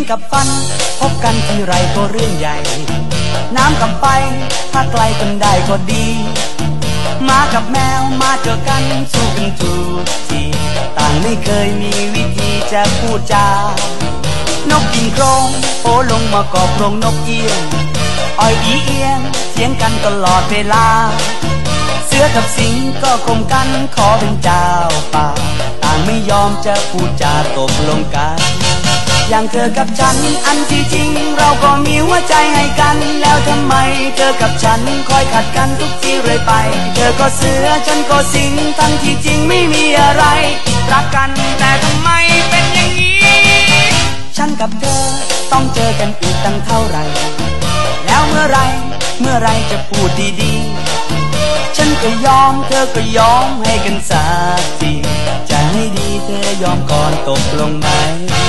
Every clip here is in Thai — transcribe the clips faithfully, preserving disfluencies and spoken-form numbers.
กับฟันพบกันที่ไรก็เรื่องใหญ่น้ำกับไฟถ้าไกลกันได้ก็ดีหมากับแมวมาเจอกันสู้กันทุกทีต่างไม่เคยมีวิธีจะพูดจานกกินโครงโผลงมาก่อโครงนกเอี้ยงอ้อยอีเอียงเถียงกันตลอดเวลาเสือกับสิงก็คมกันขอเป็นเจ้าป่าต่างไม่ยอมจะพูดจาตกลงกันอย่างเธอกับฉันอันที่จริงเราก็มีหัวใจให้กันแล้วทำไมเธอกับฉันคอยขัดกันทุกทีเรื่อยไปเธอก็เสือฉันก็สิงทั้งที่จริงไม่มีอะไรรักกันแต่ทำไมเป็นอย่างนี้ฉันกับเธอต้องเจอกันอีกตั้งเท่าไหร่แล้วเมื่อไรเมื่อไรจะพูดดีๆฉันก็ยอมเธอก็ยอมให้กันสักทีจะให้ดีเธอยอมก่อนตกลงไหม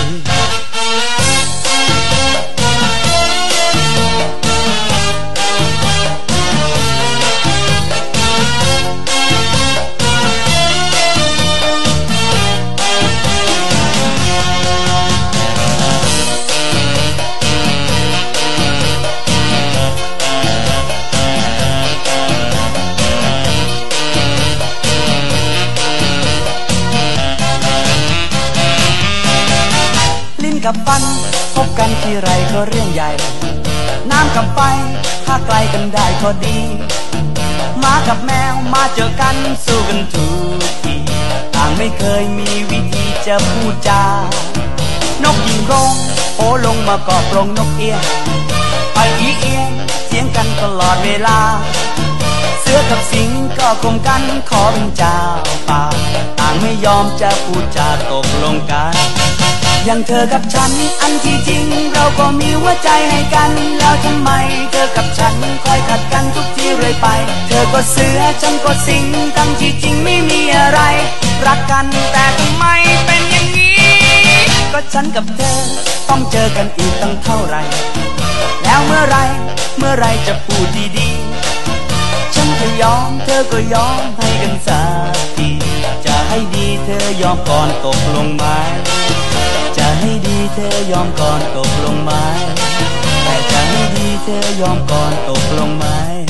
กับฟันพบกันที่ไรก็เรื่องใหญ่น้ำกับไฟถ้าไกลกันได้ก็ดีหมากับแมวมาเจอกันสู้กันทุกทีต่างไม่เคยมีวิธีจะพูดจานกยิงโรงโผลงมาก่อโปรงนกเอี้ยงไปอีเอียงเถียงกันตลอดเวลาเสือกับสิงก็คมกันขอเป็นเจ้าป่าต่างไม่ยอมจะพูดจาตกลงกันอย่างเธอกับฉันอันที่จริงเราก็มีหัวใจให้กันแล้วทำไมเธอกับฉันคอยขัดกันทุกทีเรื่อยไปเธอก็เสือฉันก็สิงทั้งที่จริงไม่มีอะไรรักกันแต่ทำไมเป็นอย่างนี้ก็ฉันกับเธอต้องเจอกันอีกตั้งเท่าไหร่แล้วเมื่อไรเมื่อไรจะพูดดีๆฉันก็ยอมเธอก็ยอมให้กันสักทีจะให้ดีเธอยอมก่อนตกลงไหมจะให้ดีเธอยอมก่อนตกลงไหมแต่จะให้ดีเธอยอมก่อนตกลงไหม